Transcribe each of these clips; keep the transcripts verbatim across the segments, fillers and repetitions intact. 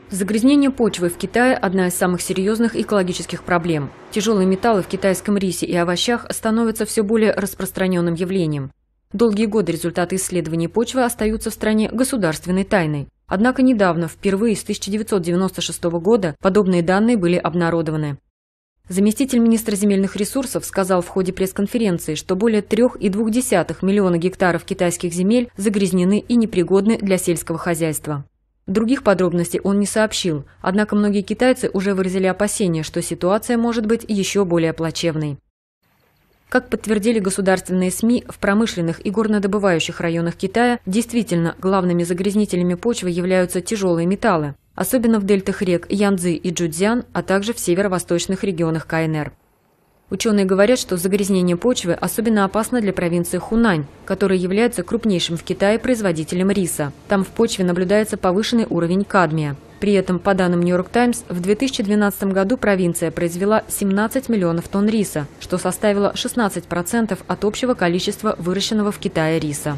Загрязнение почвы в Китае – одна из самых серьезных экологических проблем. Тяжелые металлы в китайском рисе и овощах становятся все более распространенным явлением. Долгие годы результаты исследований почвы остаются в стране государственной тайной. Однако недавно, впервые с тысяча девятьсот девяносто шестого года, подобные данные были обнародованы. Заместитель министра земельных ресурсов сказал в ходе пресс-конференции, что более трех и двух десятых миллиона гектаров китайских земель загрязнены и непригодны для сельского хозяйства. Других подробностей он не сообщил, однако многие китайцы уже выразили опасения, что ситуация может быть еще более плачевной. Как подтвердили государственные СМИ, в промышленных и горнодобывающих районах Китая действительно главными загрязнителями почвы являются тяжелые металлы, особенно в дельтах рек Янцзы и Чжуцзян, а также в северо-восточных регионах КНР. Ученые говорят, что загрязнение почвы особенно опасно для провинции Хунань, которая является крупнейшим в Китае производителем риса. Там в почве наблюдается повышенный уровень кадмия. При этом, по данным Нью-Йорк Таймс, в две тысячи двенадцатом году провинция произвела семнадцать миллионов тонн риса, что составило шестнадцать процентов от общего количества выращенного в Китае риса.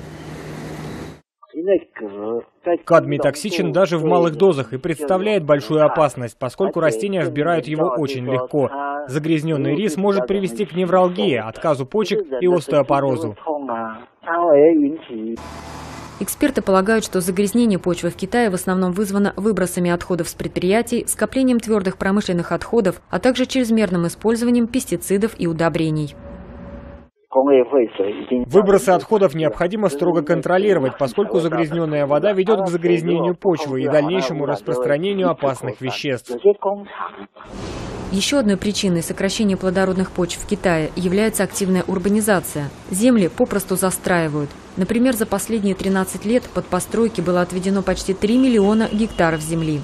Кадмий токсичен даже в малых дозах и представляет большую опасность, поскольку растения вбирают его очень легко. Загрязненный рис может привести к невралгии, отказу почек и остеопорозу. Эксперты полагают, что загрязнение почвы в Китае в основном вызвано выбросами отходов с предприятий, скоплением твердых промышленных отходов, а также чрезмерным использованием пестицидов и удобрений. Выбросы отходов необходимо строго контролировать, поскольку загрязненная вода ведет к загрязнению почвы и дальнейшему распространению опасных веществ. Еще одной причиной сокращения плодородных почв в Китае является активная урбанизация. Земли попросту застраивают. Например, за последние тринадцать лет под постройки было отведено почти три миллиона гектаров земли.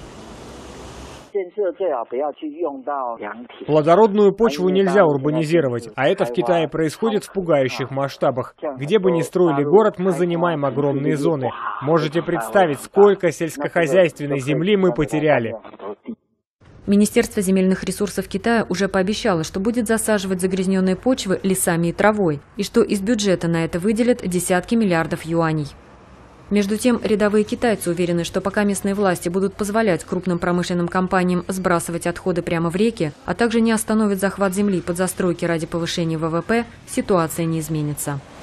Плодородную почву нельзя урбанизировать, а это в Китае происходит в пугающих масштабах. Где бы ни строили город, мы занимаем огромные зоны. Можете представить, сколько сельскохозяйственной земли мы потеряли. Министерство земельных ресурсов Китая уже пообещало, что будет засаживать загрязненные почвы лесами и травой, и что из бюджета на это выделят десятки миллиардов юаней. Между тем, рядовые китайцы уверены, что пока местные власти будут позволять крупным промышленным компаниям сбрасывать отходы прямо в реки, а также не остановят захват земли под застройки ради повышения ВВП, ситуация не изменится.